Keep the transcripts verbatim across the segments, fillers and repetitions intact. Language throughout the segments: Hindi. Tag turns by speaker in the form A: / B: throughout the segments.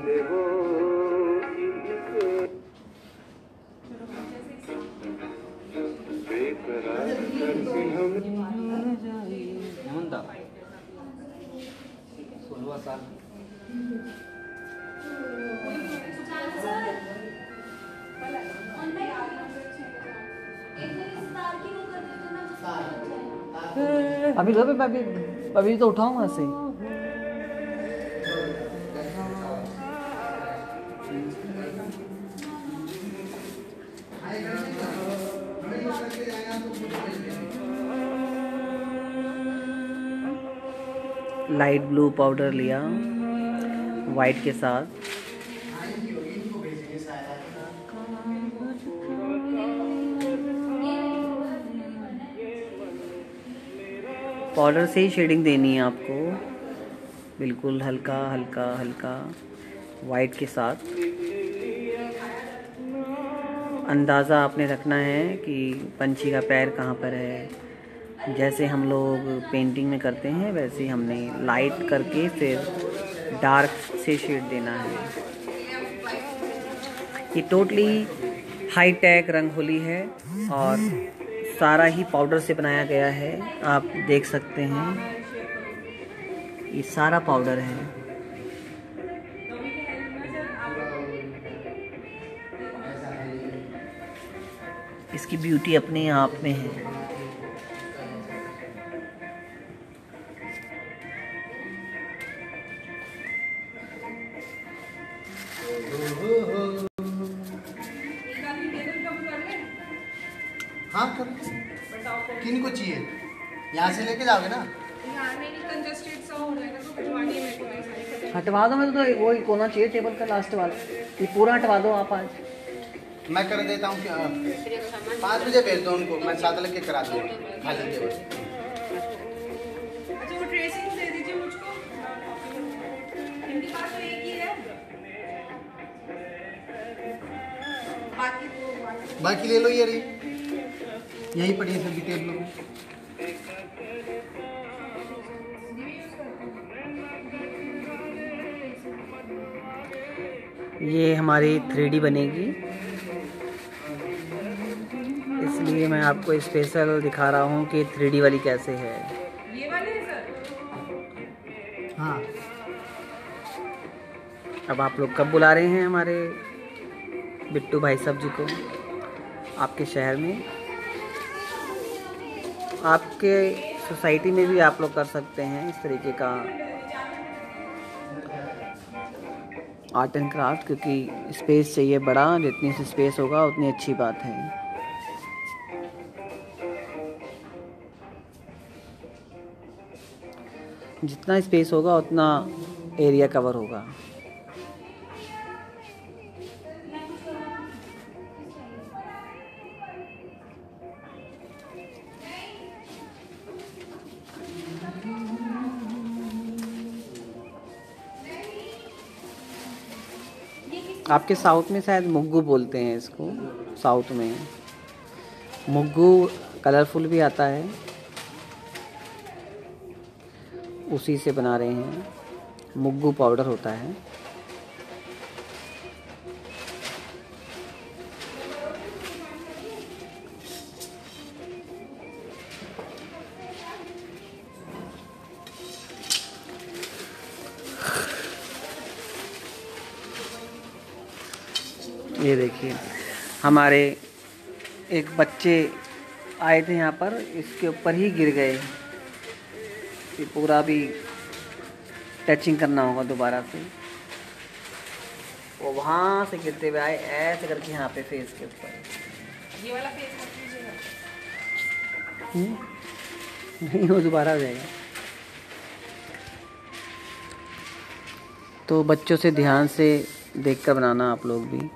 A: सोलवा साल अभी लो अभी अभी तो उठाऊं वहां से। लाइट ब्लू पाउडर लिया वाइट के साथ। पाउडर से ही शेडिंग देनी है आपको, बिल्कुल हल्का हल्का हल्का वाइट के साथ। अंदाज़ा आपने रखना है कि पंछी का पैर कहाँ पर है। जैसे हम लोग पेंटिंग में करते हैं वैसे ही हमने लाइट करके फिर डार्क से शेड देना है। ये टोटली हाई टेक रंगोली है और सारा ही पाउडर से बनाया गया है। आप देख सकते हैं ये सारा पाउडर है। इसकी ब्यूटी अपने आप में है।
B: हाँ कर किन को चाहिए यहाँ से लेके जाओगे ना।
A: हटवा दो, मैं तो वो ही कोना चाहिए टेबल का लास्ट वाला, ये पूरा हटवा दो आप आज।
B: मैं कर देता हूँ, पाँच बजे भेज दो उनको, मैं साथ लेके करा दूँगा खाली टेबल।
C: अच्छा वो ड्रेसिंग दे दीजिए मुझको, इनके पास तो एक ही है, बाकी
B: बाकी ले लो यार, यही पड़ी है सभी टेबलों में।
A: ये हमारी थ्री डी बनेगी, इसलिए मैं आपको स्पेशल दिखा रहा हूँ कि थ्री डी वाली कैसे है।
C: ये वाले है सर।
B: हाँ
A: अब आप लोग कब बुला रहे हैं हमारे बिट्टू भाई साहब जी को आपके शहर में? आपके सोसाइटी में भी आप लोग कर सकते हैं इस तरीके का आर्ट एंड क्राफ्ट, क्योंकि स्पेस चाहिए बड़ा, जितनी सी स्पेस होगा उतनी अच्छी बात है। जितना स्पेस होगा उतना एरिया कवर होगा। आपके साउथ में शायद मुग्गू बोलते हैं इसको, साउथ में मुग्गू कलरफुल भी आता है, उसी से बना रहे हैं। मुग्गू पाउडर होता है। ये देखिए हमारे एक बच्चे आए थे यहाँ पर, इसके ऊपर ही गिर गए। ये पूरा भी टचिंग करना होगा दोबारा से। वो वहाँ से गिरते हुए आए ऐसे करके यहाँ पे फेस के ऊपर।
C: ये वाला फेस मत कीजिएगा।
A: नहीं वो दोबारा हो जाएगा। तो बच्चों से ध्यान से देखकर बनाना आप लोग भी।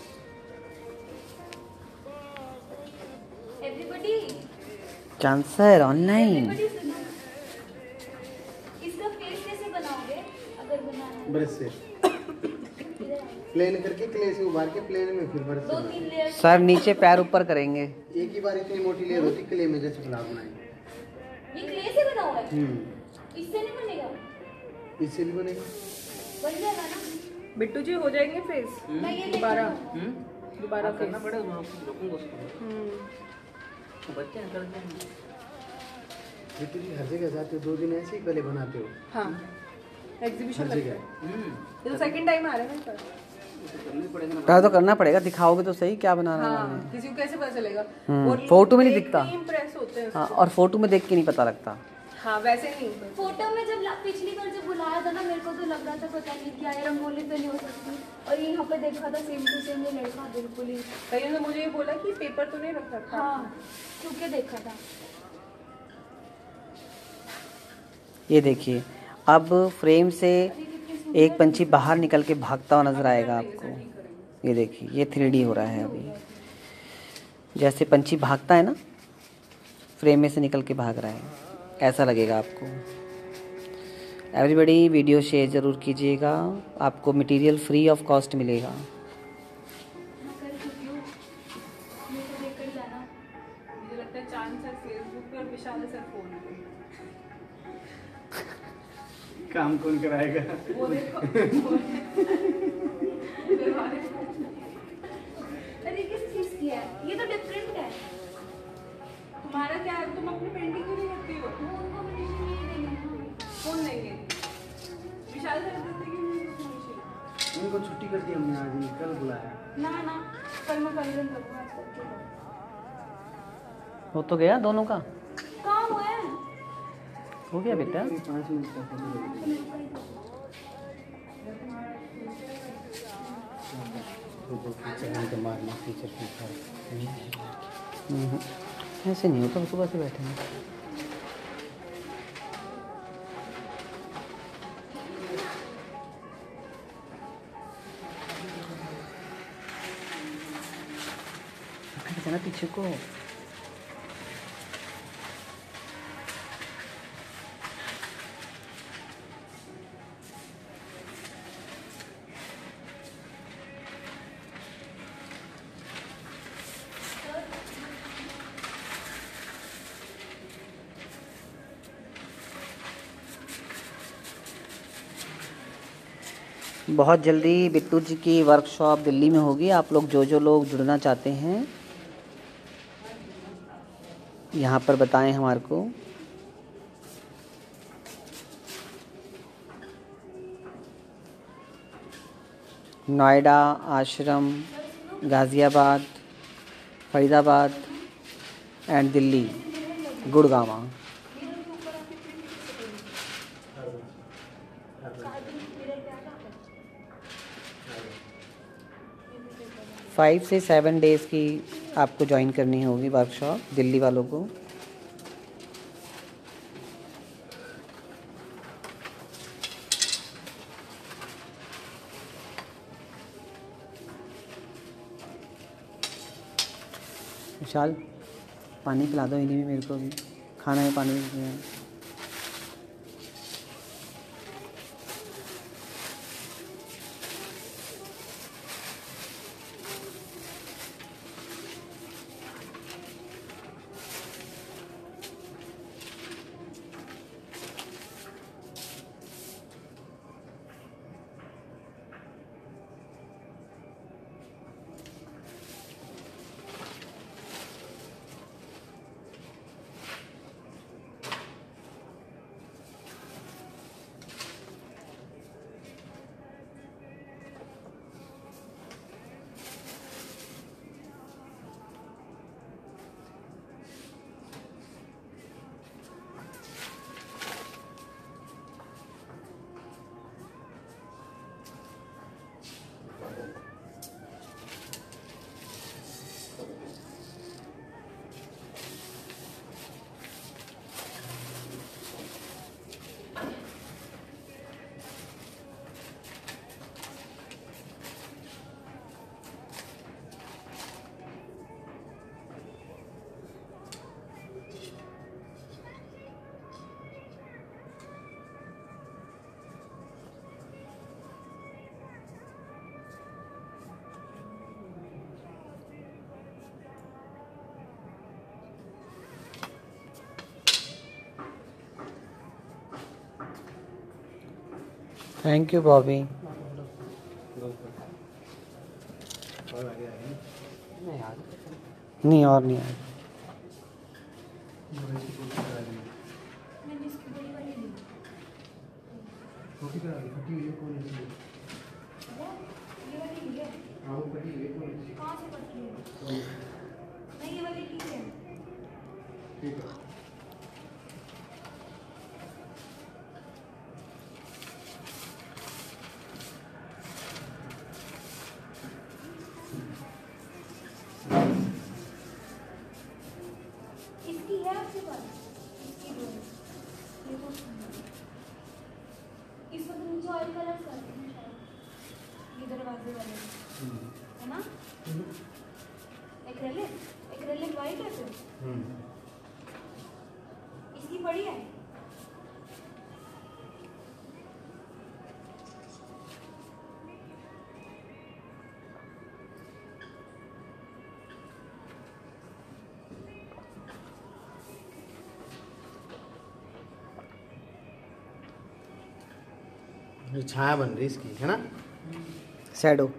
A: चांसर ऑनलाइन।
D: इसका फेस कैसे बनाओगे अगर बनाना?
B: ब्रश से प्लेन करके क्ले से उभार के प्लेन में फिर ब्रश
D: दो तीन लेयर।
A: सर नीचे पैर ऊपर करेंगे।
B: एक ही बार इतनी मोटी लेयर होती क्ले में, जैसे गुलाब बनाएंगे।
D: ये क्ले से बना हुआ है?
B: हम्म
D: इससे नहीं बनेगा?
B: इससे भी बनेगा।
D: बन जाएगा ना?
C: बिट्टू जी हो जाएंगे फेस
D: मैं ये लेती
C: दोबारा
D: हूँ।
C: दोबारा फेस
B: करना पड़ेगा, मैं रोकूंगा उसको।
C: हम्म
B: बच्चे हैं, करते हैं। बिट्टू जी हर जगह जाते हो, दो दिन ऐसे ही पहले बनाते हो।
C: हाँ एग्जीबिशन
B: हर
C: लगता
B: जगह।
C: है।
B: हम्म,
C: ये तो सेकंड टाइम आ रहा है ना इस बार।
B: तो करना ही पड़ेगा ना।
A: ट्राई तो करना पड़ेगा, दिखाओगे तो सही क्या बनाना है।
C: हाँ किसी को कैसे पता चलेगा।
A: हम्म,
C: और लोग
A: फोटो में नहीं
C: देख
A: दिखता।
C: के इम्प्रेस होते हैं
A: हाँ,
C: उसको।
A: और फोटो में देख के नहीं पता लगता।
C: हाँ वैसे नहीं होता।
D: फोटो में जब ला- पिछली बार जब बुलाया था ना, मेरे को तो लग रहा था पता नहीं क्या है, रंगोली तो नहीं हो सकती। और यहाँ पे देखा था सेम टू सेम ये लड़का बिल्कुल ही।
C: कहीं ने मुझे ये बोला कि पेपर तो नहीं रख रखा।
D: हाँ क्योंकि देखा था।
A: ये देखिए, अब फ्रेम से एक पंछी बाहर निकल के भागता हुआ नजर आएगा आपको। ये देखिए, ये थ्री डी हो रहा है अभी। जैसे पंछी भागता है ना, फ्रेम में से निकल के भाग रहा है, ऐसा लगेगा आपको। एवरीबॉडी वीडियो शेयर ज़रूर कीजिएगा, आपको मटेरियल फ्री ऑफ कॉस्ट मिलेगा।
D: मैं कर चुकी हूँ, मेरे को देख कर जाना।
C: मुझे लगता है चांद सर फेसबुक पे और विशाल सर फोन पे।
B: काम कौन कराएगा?
C: वो देखो
D: अरे किस चीज़ की है ये? तो डिफरेंट है।
C: तुम्हारा क्या है, तुम अपनी पेंटिंग क्यों नहीं करती हो?
D: वो उनको मशीन ये देंगे ना।
C: कौन लेंगे? विशाल सर देते कि नहीं मशीन?
B: इनको छुट्टी कर दी हमने, आज नहीं, कल बुलाया।
D: ना ना कल मैं कल दिन करूँगा, आज करके दो।
A: हो तो गया दोनों का,
D: कहाँ हुआ है?
A: हो गया बेटा।
B: पाँच मिनट का फोटो लगे।
D: मेरे को ही दो।
B: फोटो खींचा तो मारना, टीचर खींचा।
A: हम्म, ऐसे नहीं होता, सुबह से बैठे हैं। ना पीछे को बहुत जल्दी बिट्टू जी की वर्कशॉप दिल्ली में होगी। आप लोग जो जो लोग जुड़ना चाहते हैं यहाँ पर बताएं हमारे को। नोएडा, आश्रम, गाज़ियाबाद, फरीदाबाद एंड दिल्ली, गुड़गांव। फाइव से सेवन डेज़ की आपको ज्वाइन करनी होगी वर्कशॉप, दिल्ली वालों को। विशाल पानी पिला दो इन्हीं में मेरे को भी, खाना है, पानी भी। Thank you Bobby.
B: नहीं यार
A: नहीं और नहीं आया।
D: मैंने इसकी बड़ी वाली ली।
B: छोटी करा दी, फटी हुई है कौन सी?
D: वो ये वाली ली है।
B: हाँ वो फटी हुई है कौन सी?
D: कहाँ से पटकी है? नहीं ये वाली ठीक है।
B: ठीक है।
D: इसकी है आपके पास? इसकी दो। ये तो इसमें तो नीचे ऑयल कलर करते हैं शायद। ये दरवाजे वाले है ना? एक्रेलिक एक्रेलिक वाइट है फिर। इसकी बड़ी है।
B: ये छाया बन रही इसकी है ना?
A: शैडो।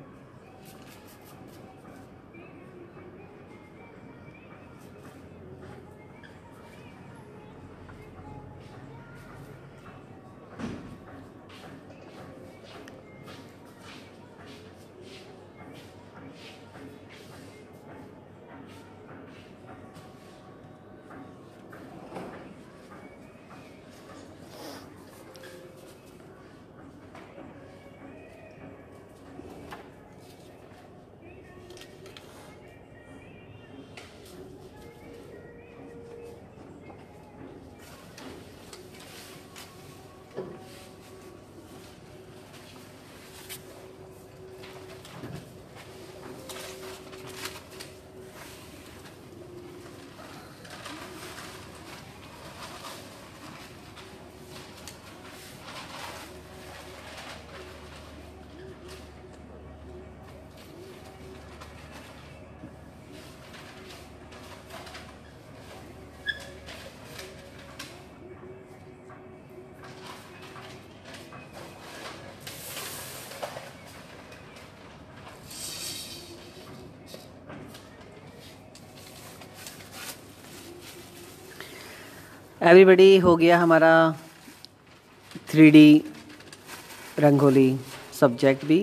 A: एवरीबॉडी हो गया हमारा थ्री डी रंगोली सब्जेक्ट भी।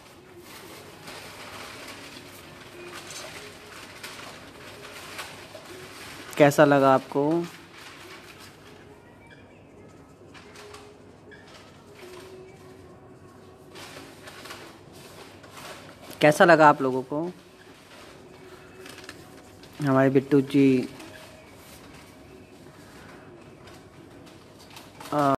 A: कैसा लगा आपको? कैसा लगा आप लोगों को? हमारे बिट्टू जी